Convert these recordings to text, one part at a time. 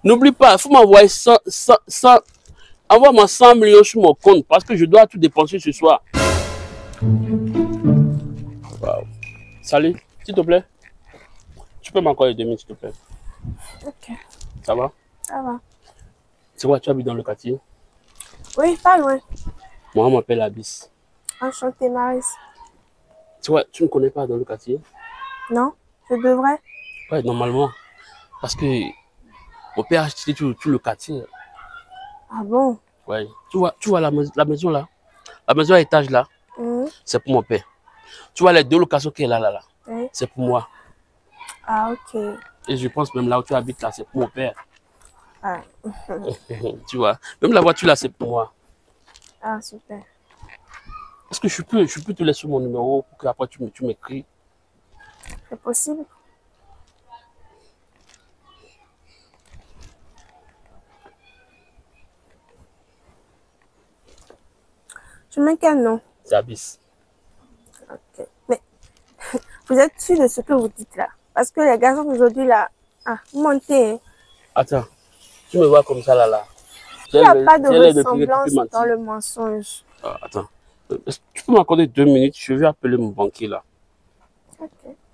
N'oublie pas, il faut m'envoyer 100. Envoie-moi 100 millions sur mon compte parce que je dois tout dépenser ce soir. Wow. Salut, s'il te plaît. Tu peux m'accorder 2 minutes, s'il te plaît. Ok. Ça va? Ça va. C'est quoi, tu habites dans le quartier? Oui, pas loin. Moi, on m'appelle Abyss. Enchantée, Maris. Tu vois, tu ne me connais pas dans le quartier? Non, je devrais. Ouais, normalement. Parce que mon père a acheté tout le quartier. Ah bon? Ouais. Tu vois la maison là? La maison à étage là? C'est pour mon père. Tu vois les 2 locations qu'il a là? Oui. C'est pour moi. Ah, ok. Et je pense même là où tu habites là, c'est pour mon père. Ah. Tu vois, même la voiture là, c'est pour moi. Ah, super. Est-ce que je peux te laisser mon numéro pour qu'après tu m'écris? C'est possible? Tu mets quel nom? C'est Abyss. Ok. Mais vous êtes sûr de ce que vous dites là? Parce que les garçons aujourd'hui là, montez. Attends, tu me vois comme ça là. Il n'y a pas de ressemblance dans le mensonge. Ah, attends, tu peux m'accorder 2 minutes? Je vais appeler mon banquier là. Ok.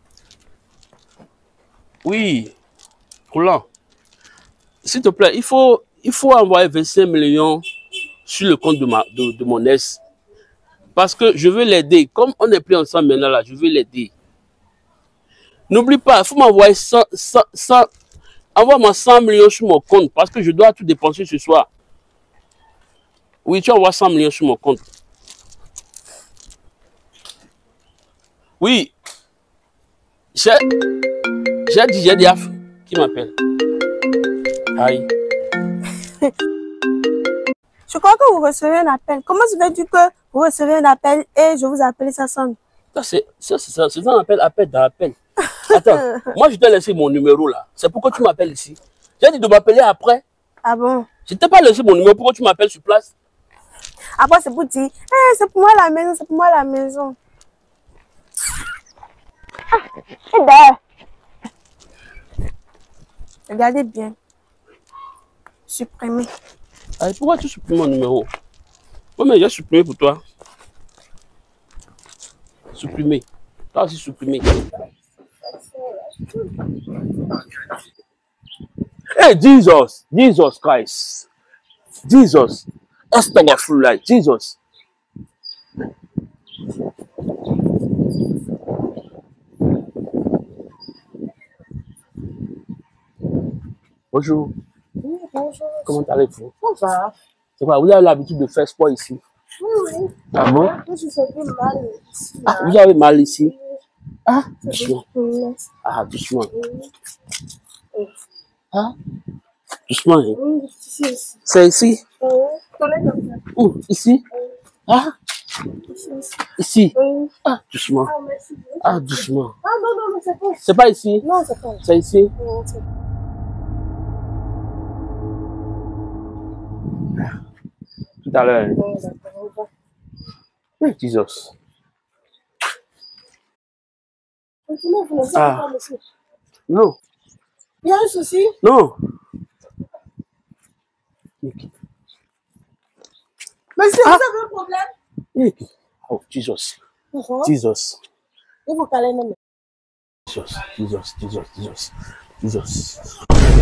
Oui, Roland, s'il te plaît, il faut envoyer 25 millions sur le compte de mon ex. Parce que je veux l'aider. Comme on n'est plus ensemble maintenant là, je veux l'aider. N'oublie pas, il faut m'envoyer 100. Envoie-moi 100 millions sur mon compte parce que je dois tout dépenser ce soir. Oui, tu envoies 100 millions sur mon compte. Oui. J'ai des qui m'appelle. Aïe. Je crois que vous recevez un appel. Comment se fait-il que vous recevez un appel et je vous appelle, ça sonne? C'est un appel dans l'appel. Attends, moi je t'ai laissé mon numéro là. C'est pourquoi tu m'appelles ici. J'ai dit de m'appeler après. Ah bon? Je t'ai pas laissé mon numéro, pourquoi tu m'appelles sur place? Après c'est pour dire, hey, c'est pour moi la maison, c'est pour moi la maison. Regardez bien. Supprimer. Allez, pourquoi tu supprimes mon numéro? Oui, mais j'ai supprimé pour toi. Supprimer. Toi aussi supprimer. Hey, Jesus Christ. Jesus. Astaghfirullah. Jesus. Bonjour. Oui, bonjour. Comment allez-vous? Ça va. C'est quoi, vous avez l'habitude de faire sport ici? Oui, oui. Ah bon? Je me fais plus mal ici. Ah, vous avez mal ici? Ah, doucement. Oui. Ah, doucement. Oui. Ah, doucement. Hein? Oui, ici. C'est ici? Oui. Tournez comme ça. Où? Ici? Oui. Ah? Ici. Ici? Oui. Ah, doucement. Ah, merci. Ah, doucement. Ah, non, non, c'est pas. C'est pas ici? Non, c'est pas. C'est ici? Non, c'est pas. Tout à l'heure. Non, d'accord, on va. Oui, Jesus. Continuez, vous ne savez Ah. pas, monsieur. Non. Il y a un souci? Non. Monsieur, vous avez un problème? Oh, Jesus. Pourquoi? Jesus. Il faut calmer même. Jesus.